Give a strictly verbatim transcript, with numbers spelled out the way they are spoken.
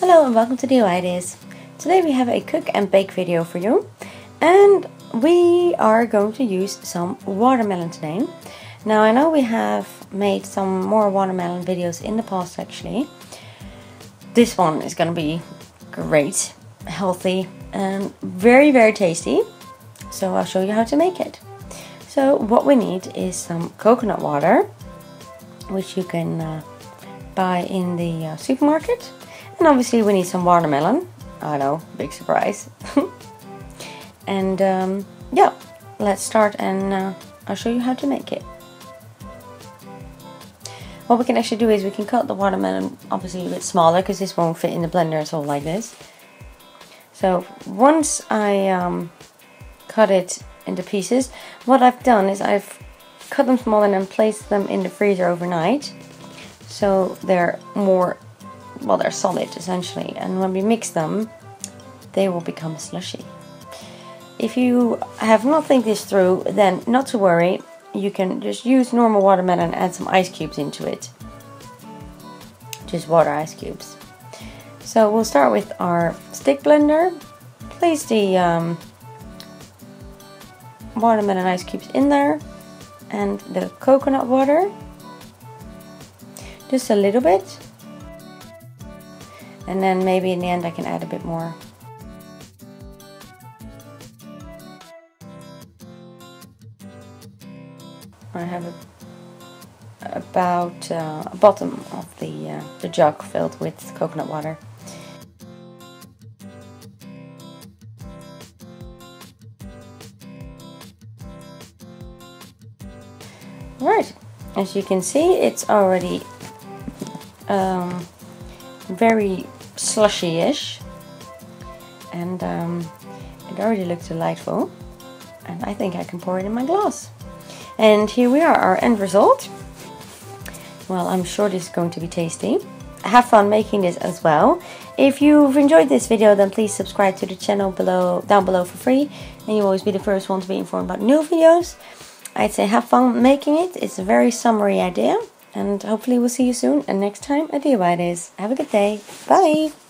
Hello and welcome to D I Y Ideas. Today we have a cook and bake video for you, and we are going to use some watermelon today. Now I know we have made some more watermelon videos in the past actually. This one is going to be great, healthy and very very tasty. So I'll show you how to make it. So what we need is some coconut water, which you can uh, buy in the uh, supermarket. And obviously we need some watermelon. I know, big surprise. And um, yeah, let's start and uh, I'll show you how to make it. What we can actually do is we can cut the watermelon obviously a bit smaller, because this won't fit in the blender at all like this. So once I um, cut it into pieces, what I've done is I've cut them small and then placed them in the freezer overnight. So they're more well, they're solid essentially, and when we mix them they will become slushy. If you have not think this through, then not to worry, you can just use normal watermelon and add some ice cubes into it, just water ice cubes. So we'll start with our stick blender. Place the um, watermelon ice cubes in there and the coconut water, just a little bit. And then maybe in the end I can add a bit more. I have a, about uh, a bottom of the, uh, the jug filled with coconut water. Right, as you can see, it's already um, very slushy-ish, and um, it already looks delightful, and I think I can pour it in my glass. And here we are, our end result. Well, I'm sure this is going to be tasty. Have fun making this as well. If you've enjoyed this video, then please subscribe to the channel below, down below for free, and you'll always be the first one to be informed about new videos. I'd say have fun making it. It's a very summery idea. And hopefully we'll see you soon, and next time at D I Y Ideas. Have a good day. Bye!